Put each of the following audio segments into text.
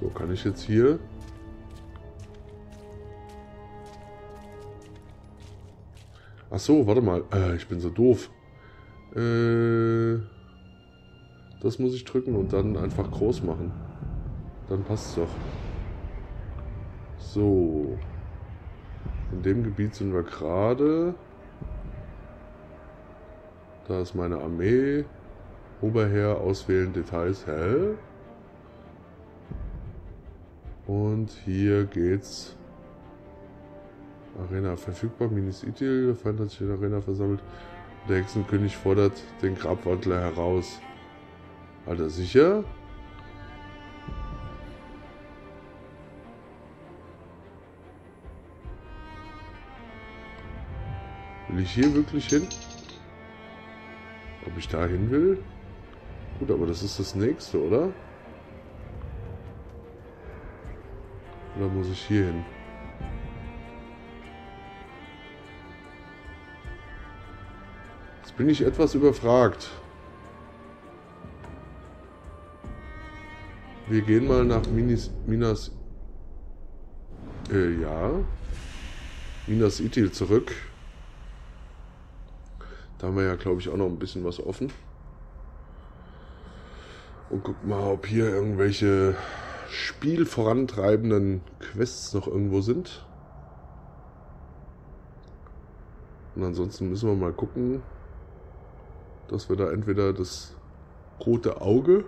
So, kann ich jetzt hier... Ach so, warte mal. Ich bin so doof. Das muss ich drücken und dann einfach groß machen. Dann passt es doch. So. In dem Gebiet sind wir gerade. Da ist meine Armee. Oberherr, auswählen, Details. Hä? Und hier geht's. Arena verfügbar. Minis Itil. Der Feind hat sich in der Arena versammelt. Der Hexenkönig fordert den Grabwandler heraus. Alter, sicher? Will ich hier wirklich hin? Ob ich da hin will? Gut, aber das ist das nächste, oder? Oder muss ich hier hin? Jetzt bin ich etwas überfragt. Wir gehen mal nach Minas Ithil zurück. Da haben wir ja, glaube ich, auch noch ein bisschen was offen. Und guck mal, ob hier irgendwelche spielvorantreibenden Quests noch irgendwo sind. Und ansonsten müssen wir mal gucken, dass wir da entweder das rote Auge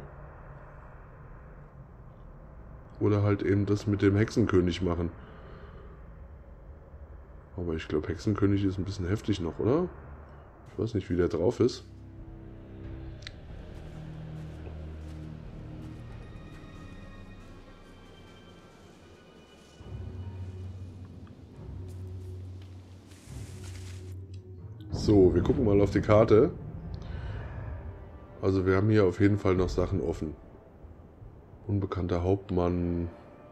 oder halt eben das mit dem Hexenkönig machen. Aber ich glaube, Hexenkönig ist ein bisschen heftig noch, oder? Ich weiß nicht, wie der drauf ist. So, wir gucken mal auf die Karte. Also wir haben hier auf jeden Fall noch Sachen offen. Unbekannter Hauptmann.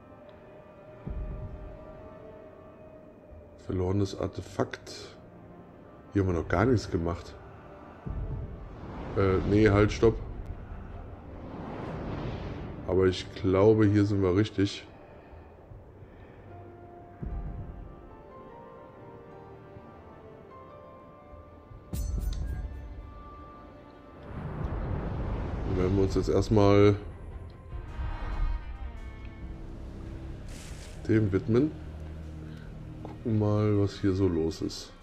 Verlorenes Artefakt. Hier haben wir noch gar nichts gemacht. Nee, halt, stopp. Aber ich glaube, hier sind wir richtig. Dann werden wir uns jetzt erstmal dem widmen. Gucken mal, was hier so los ist.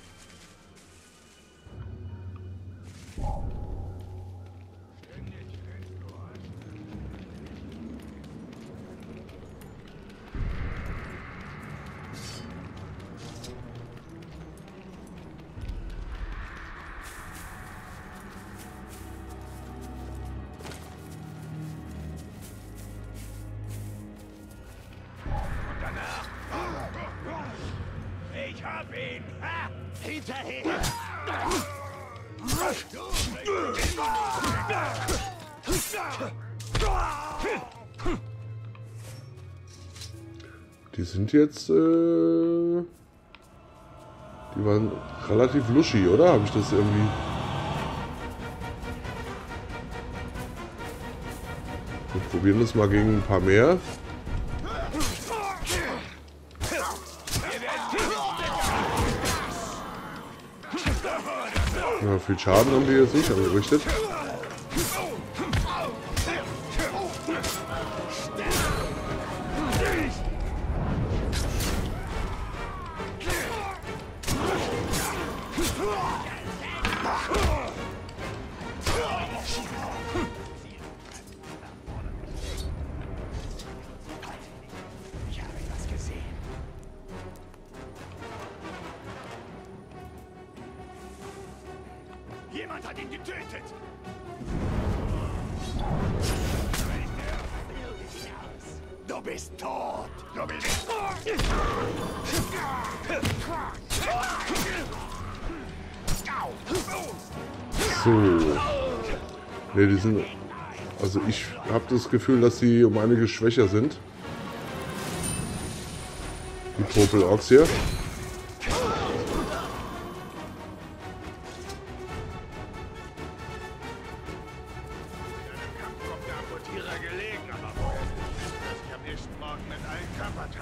Ich hab ihn! Ha! Hinterher! Die sind jetzt, die waren relativ luschi, oder? Habe ich das irgendwie... Wir probieren das mal gegen ein paar mehr. Ja, viel Schaden haben die jetzt nicht angerichtet. Jemand hat ihn getötet! Du bist tot! Du bist tot! So. Ne, die sind... Also ich habe das Gefühl, dass sie um einiges schwächer sind. Die Popel-Orks hier.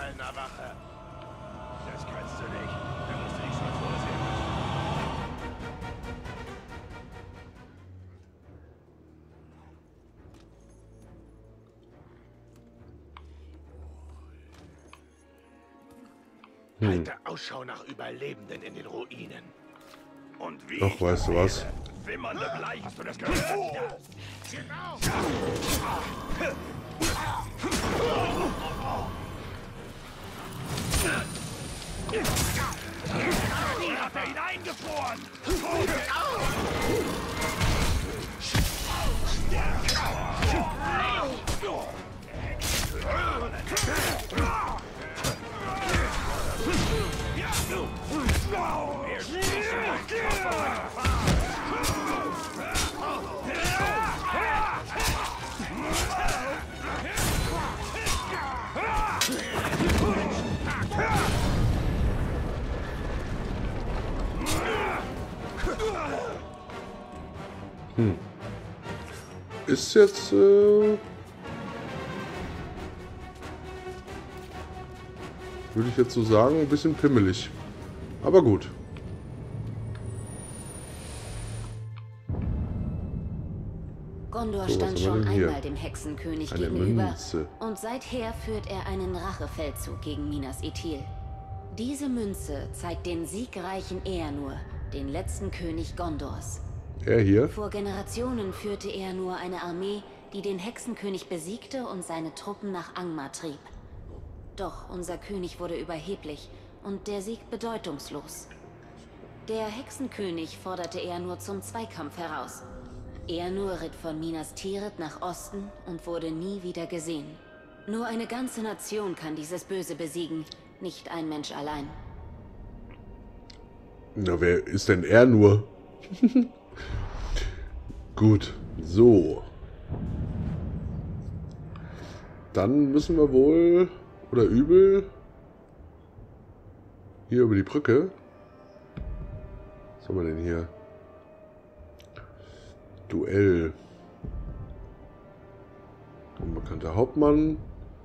Kellner Wache. Das kannst du nicht. Da musst du dich schon vorsehen. Halte Ausschau nach Überlebenden in den Ruinen. Und wie Ach, weißt du was? wimmernde Bleich, hast du das gehört? Die hat er hineingefroren! Ist jetzt, würde ich jetzt so sagen, ein bisschen pimmelig. Aber gut. Gondor So, was stand haben wir schon denn hier? einmal dem Hexenkönig Eine gegenüber Münze. und seither führt er einen Rachefeldzug gegen Minas Ithil. Diese Münze zeigt den siegreichen Eärnur, den letzten König Gondors. Er hier? Vor Generationen führte Eärnur eine Armee, die den Hexenkönig besiegte und seine Truppen nach Angmar trieb. Doch unser König wurde überheblich und der Sieg bedeutungslos. Der Hexenkönig forderte Eärnur zum Zweikampf heraus. Eärnur ritt von Minas Tirith nach Osten und wurde nie wieder gesehen. Nur eine ganze Nation kann dieses Böse besiegen, nicht ein Mensch allein. Na, wer ist denn er nur? Gut, so. Dann müssen wir wohl, oder übel, hier über die Brücke. Was haben wir denn hier? Duell. Unbekannter Hauptmann.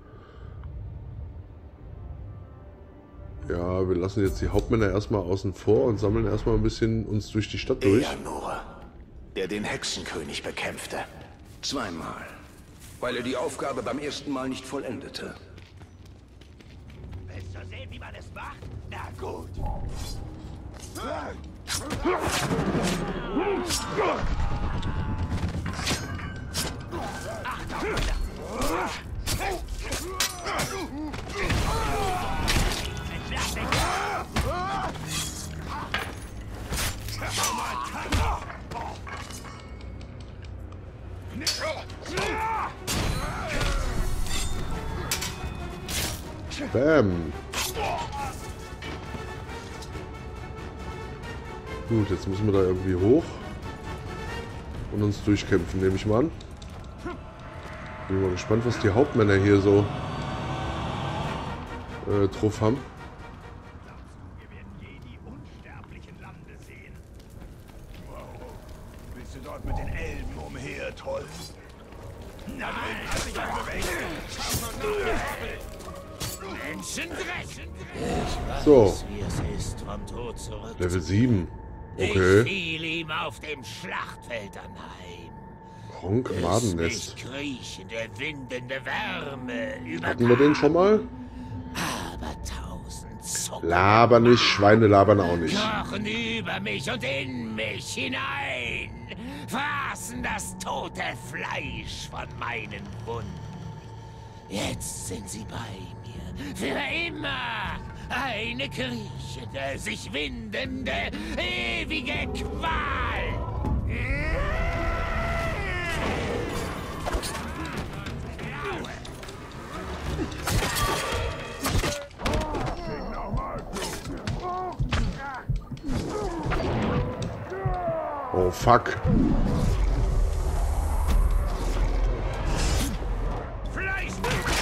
Ja, wir lassen jetzt die Hauptmänner erstmal außen vor und sammeln erstmal ein bisschen uns durch die Stadt durch. Eärnur, der den Hexenkönig bekämpfte. Zweimal. Weil er die Aufgabe beim ersten Mal nicht vollendete. Willst du sehen, wie man es macht? Na gut. Bam. Gut, jetzt müssen wir da irgendwie hoch und uns durchkämpfen, nehme ich mal an. Bin mal gespannt, was die Hauptmänner hier so drauf haben. Wir werden je die unsterblichen Lande sehen. Wow. Willst du dort mit den Elben umhertollen? Nein, hat sich ein bewegt. Menschendrechen! So, Wie es ist, vom Tod zurück. Level 7. Ich Okay. fiel ihm auf dem Schlachtfeld anheim. Pronk, Mich Madennest. kriechende, windende Wärme über. Hatten wir den schon mal? Aber tausend Zucker Laber nicht, Schweine labern auch nicht. krochen über mich und in mich hinein, fraßen das tote Fleisch von meinen Wunden. Jetzt sind sie bei mir, für immer. Eine kriechende, sich windende, ewige Qual. Oh, fuck. Fleisch!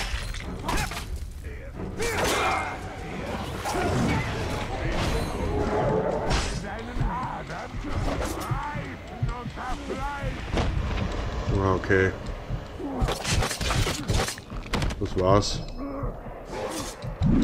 Ah, okay. Das war's.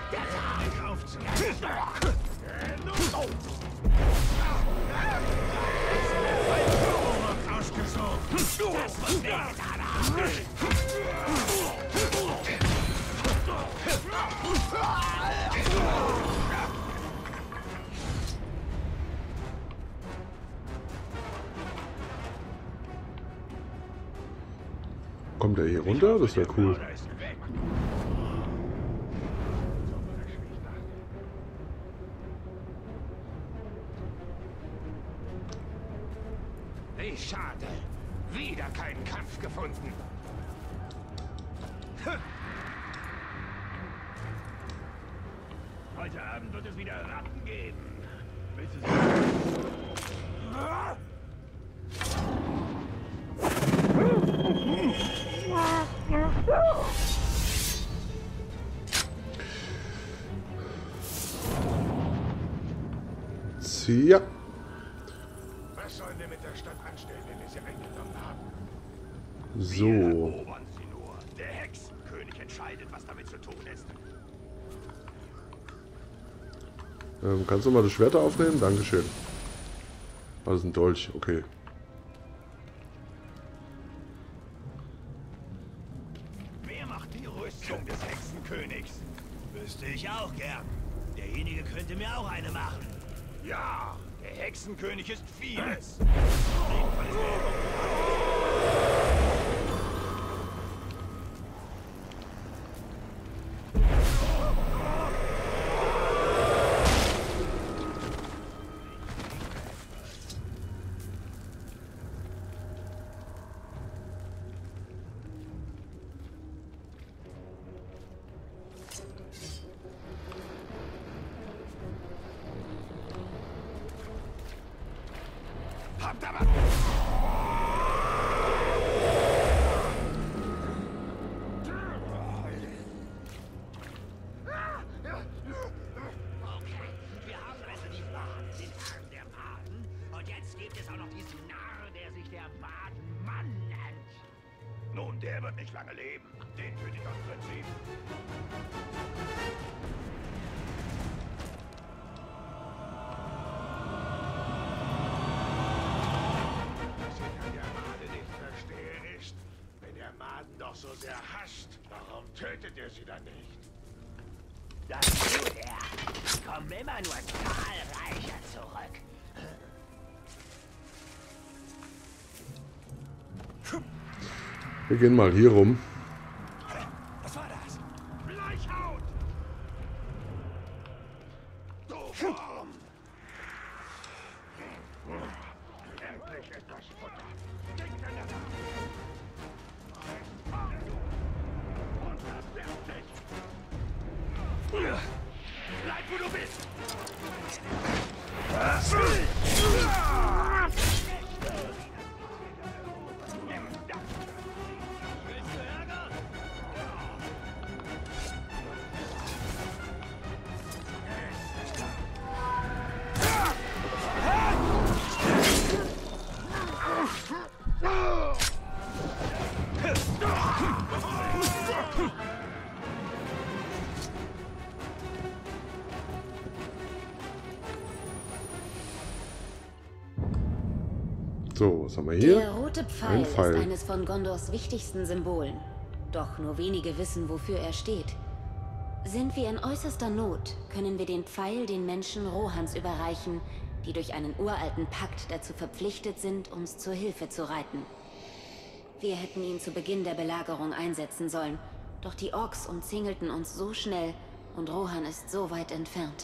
Kommt er hier runter? Das wäre cool. Wie schade. Wieder keinen Kampf gefunden. Heute Abend wird es wieder Ratten geben. Willst du sie? Ja. Was sollen wir mit der Stadt anstellen, wenn wir sie eingenommen haben? So. Erobern sie nur. Der Hexenkönig entscheidet, was damit zu tun ist. Kannst du mal das Schwert aufnehmen? Dankeschön. Ah, das ist ein Dolch. Okay. Wer macht die Rüstung des Hexenkönigs? Wüsste ich auch gern. Derjenige könnte mir auch eine machen. Ja, der Hexenkönig ist vieles. Habt aber... Okay, wir haben also die Waden, den Herrn der Waden. Und jetzt gibt es auch noch diesen Narr, der sich der Wadenmann nennt. Nun, der wird nicht lange leben. Den töte ich aus Prinzip. Was ich an der Made nicht verstehe, ist, wenn der Maden doch so sehr hasst, warum tötet er sie dann nicht? Das tut er. Kommen immer nur zahlreicher zurück. Wir gehen mal hier rum. Was war das? Bleichhaut! Du Wurm! Endlich etwas Futter. Gegeneinander! Bleib, wo du bist! So, was haben wir hier? Der rote Pfeil ist eines von Gondors wichtigsten Symbolen. Doch nur wenige wissen, wofür er steht. Sind wir in äußerster Not, können wir den Pfeil den Menschen Rohans überreichen, die durch einen uralten Pakt dazu verpflichtet sind, uns zur Hilfe zu reiten. Wir hätten ihn zu Beginn der Belagerung einsetzen sollen, doch die Orks umzingelten uns so schnell und Rohan ist so weit entfernt.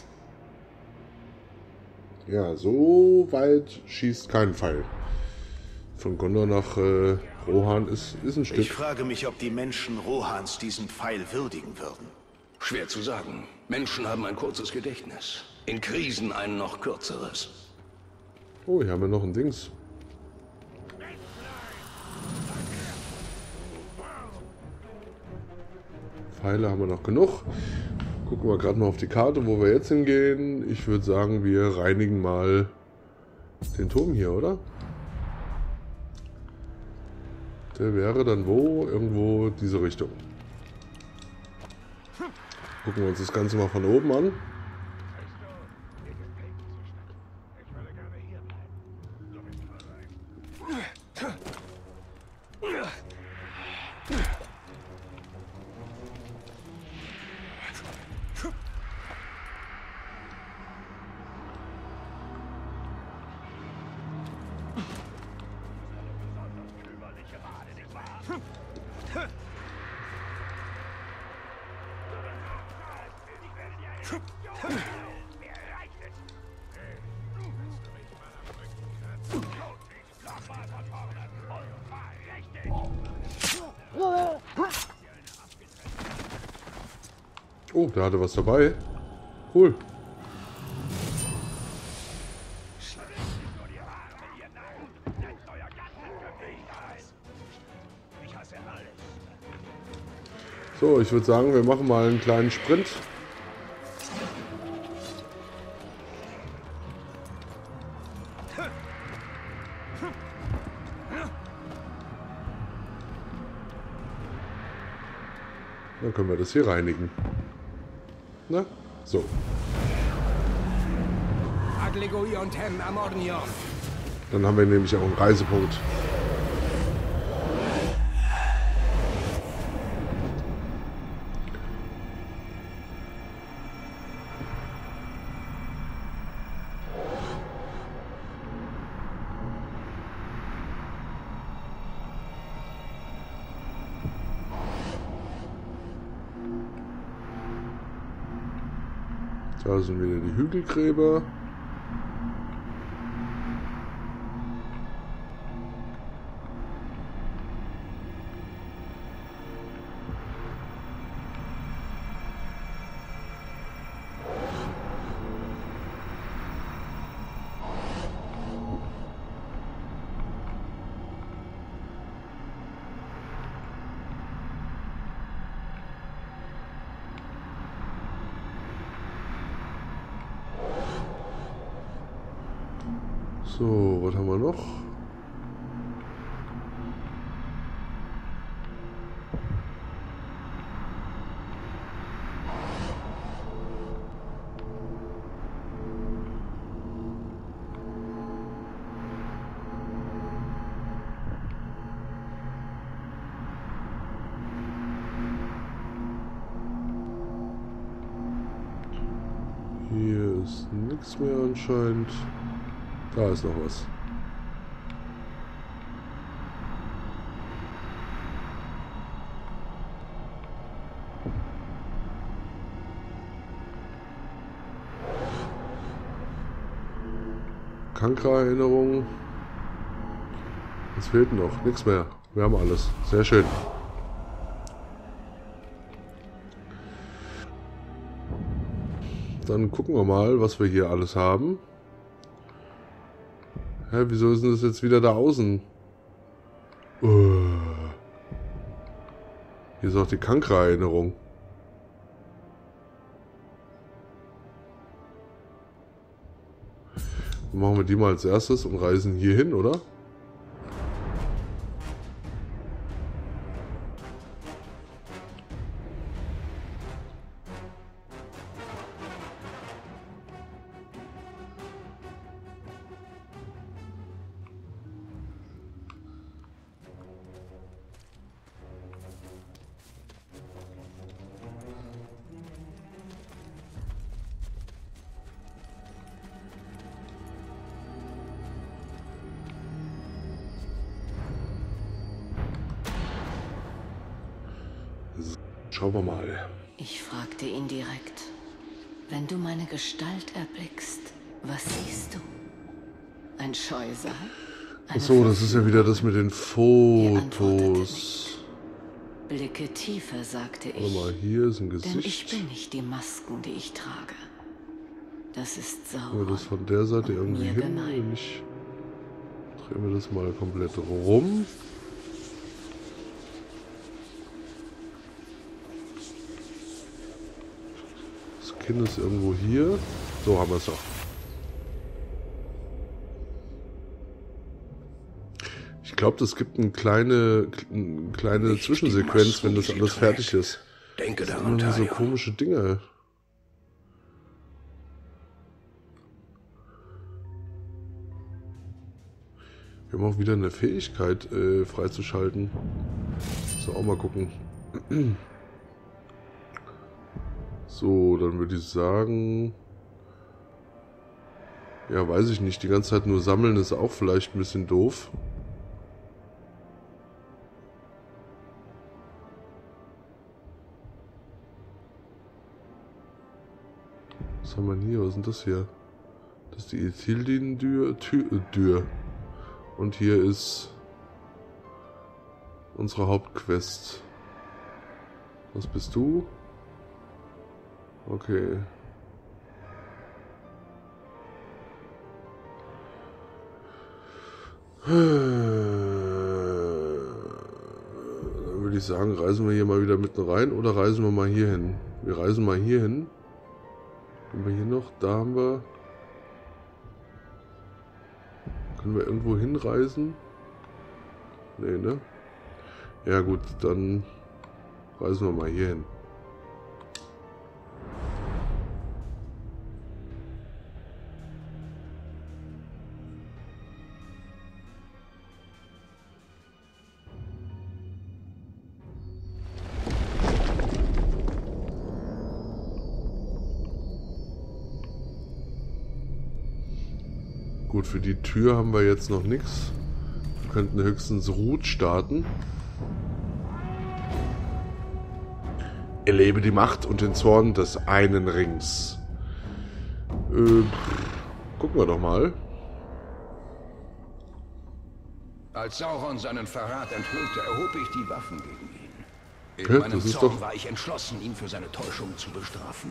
Ja, so weit schießt kein Pfeil. Von Gondor nach Rohan ist ein Stück. Ich frage mich, ob die Menschen Rohans diesen Pfeil würdigen würden. Schwer zu sagen. Menschen haben ein kurzes Gedächtnis. In Krisen ein noch kürzeres. Oh, hier haben wir noch ein Dings. Pfeile haben wir noch genug. Gucken wir gerade mal auf die Karte, wo wir jetzt hingehen. Ich würde sagen, wir reinigen mal den Turm hier, oder? Der wäre dann wo? Irgendwo diese Richtung. Gucken wir uns das Ganze mal von oben an. Oh, der hatte was dabei. Cool. So, ich würde sagen, wir machen mal einen kleinen Sprint. Dann können wir das hier reinigen. Na, so. Dann haben wir nämlich auch einen Reisepunkt. Da sind wieder die Hügelgräber. So, was haben wir noch? Hier ist nichts mehr anscheinend. Da ist noch was. Kankra-Erinnerung. Es fehlt noch. Nichts mehr. Wir haben alles. Sehr schön. Dann gucken wir mal, was wir hier alles haben. Hä, wieso ist denn das jetzt wieder da außen? Hier ist auch die Kankra-Erinnerung. Dann machen wir die mal als erstes und reisen hier hin, oder? Schauen wir mal. Ich fragte ihn direkt. Wenn du meine Gestalt erblickst, was siehst du? Ein Scheusal? Achso, das ist ja wieder das mit den Fotos. Blicke tiefer, sagte ich. Warte mal, hier ist ein Denn ich Gesicht. bin nicht die Masken, die ich trage. Das ist Können wir Sauron. das von der Seite und irgendwie mir hin? gemein. Wenn nicht, drehen wir das mal komplett rum. Das Kind ist irgendwo hier. So haben wir es doch. Ich glaube, das gibt eine kleine Zwischensequenz, wenn das alles fertig ist. Denke Das sind daran, immer so Talion. komische Dinge. Wir haben auch wieder eine Fähigkeit freizuschalten. So, auch mal gucken. So, dann würde ich sagen... Ja, weiß ich nicht. Die ganze Zeit nur sammeln ist auch vielleicht ein bisschen doof. Was haben wir denn hier? Was ist denn das hier? Das ist die Ithildin-Tür. Und hier ist unsere Hauptquest. Was bist du? Okay. Dann würde ich sagen, reisen wir hier mal wieder mitten rein oder reisen wir mal hier hin? Wir reisen mal hier hin. Haben wir hier noch? Da haben wir... Können wir irgendwo hinreisen? Nee, ne? Ja gut, dann reisen wir mal hier hin. Gut, für die Tür haben wir jetzt noch nichts. Wir könnten höchstens Root starten. Erlebe die Macht und den Zorn des einen Rings. Gucken wir doch mal. Als Sauron seinen Verrat enthüllte, erhob ich die Waffen gegen ihn. In Ja, meinem das ist Zorn doch- war ich entschlossen, ihn für seine Täuschung zu bestrafen.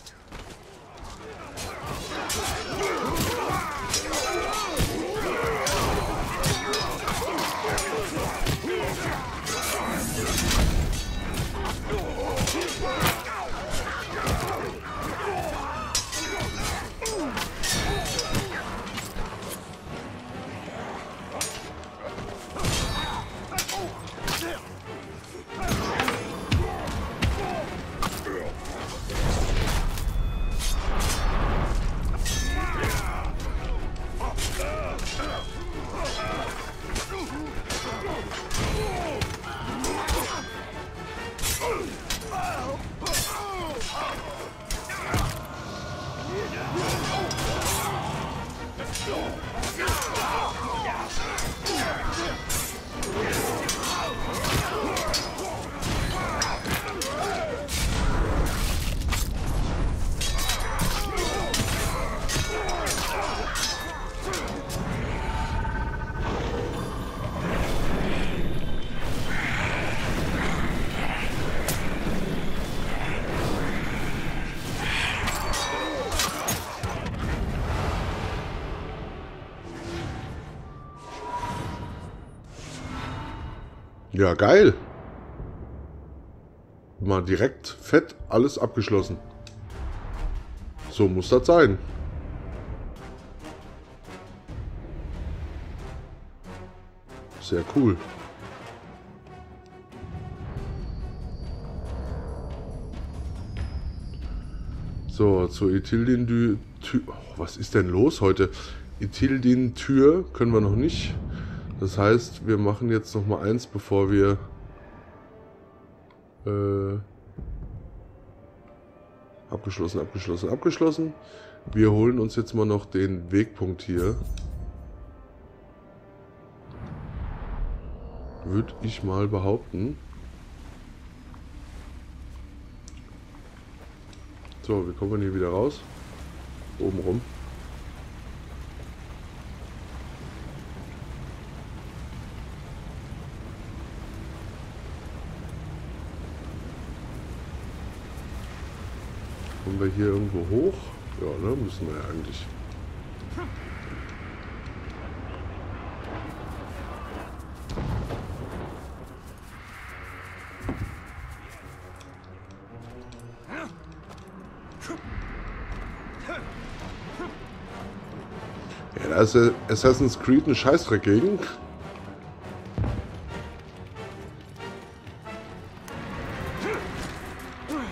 Ja, geil. Mal direkt fett alles abgeschlossen. So muss das sein. Sehr cool. So, zur Ithildin-Tür. Oh, was ist denn los heute? Ithildin-Tür können wir noch nicht. Das heißt, wir machen jetzt noch mal eins, bevor wir abgeschlossen. Wir holen uns jetzt mal noch den Wegpunkt hier. Würde ich mal behaupten. So, wie kommen wir hier wieder raus? Oben rum. Kommen wir hier irgendwo hoch? Ja, ne? Müssen wir ja eigentlich. Ja, da ist Assassin's Creed ein Scheißdreck gegen.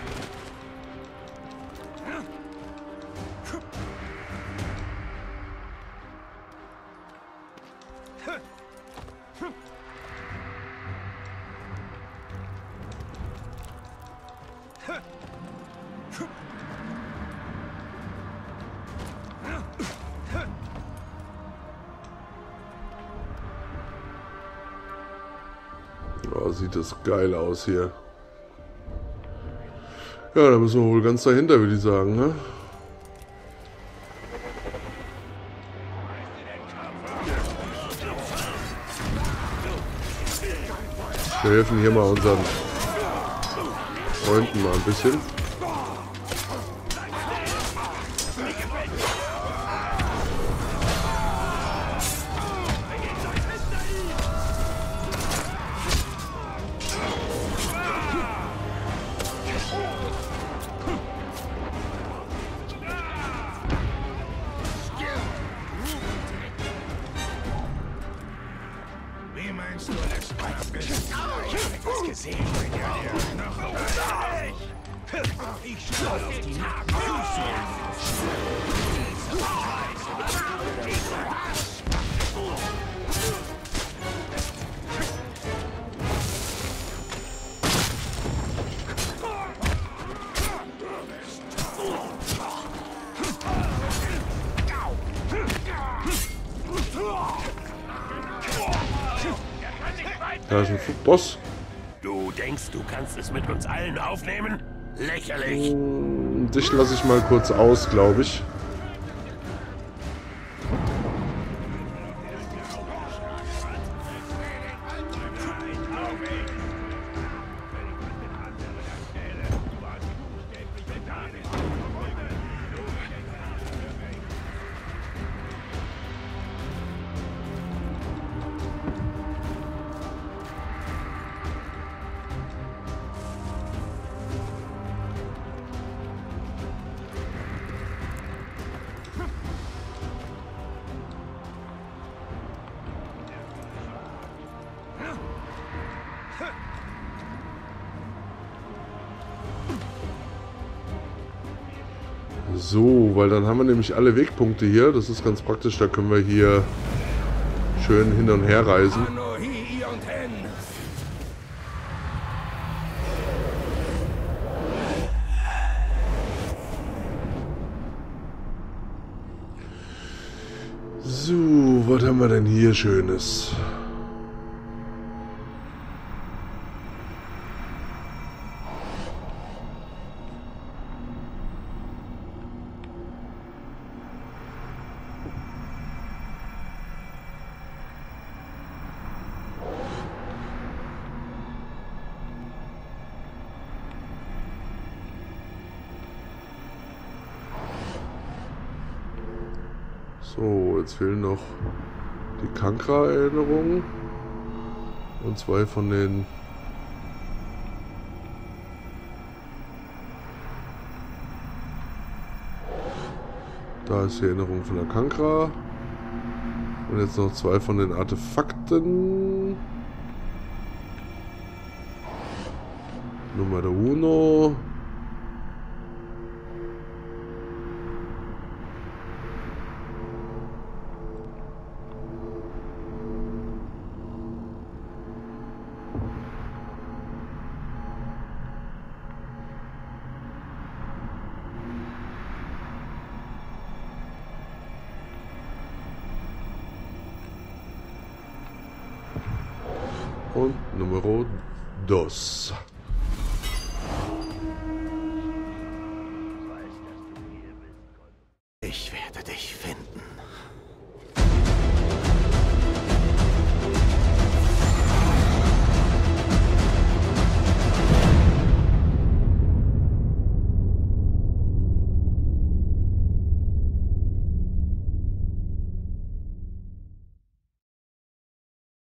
Oh, sieht das geil aus hier. Ja, da müssen wir wohl ganz dahinter, würde ich sagen, ne? Wir helfen hier mal unseren Freunden mal ein bisschen. Wie meinst du, letztes Mal was gesehen? Ich schau auf die Da ist ein Boss. Du denkst, du kannst es mit uns allen aufnehmen? Lächerlich. Dich lasse ich mal kurz aus, glaube ich. So, weil dann haben wir nämlich alle Wegpunkte hier. Das ist ganz praktisch, da können wir hier schön hin und her reisen. Anno, hi und hen. So, was haben wir denn hier Schönes? So, jetzt fehlen noch die Kankra-Erinnerungen und zwei von den da ist die Erinnerung von der Kankra und jetzt noch zwei von den Artefakten. Nummer uno. Und Numero 2. Ich werde dich finden.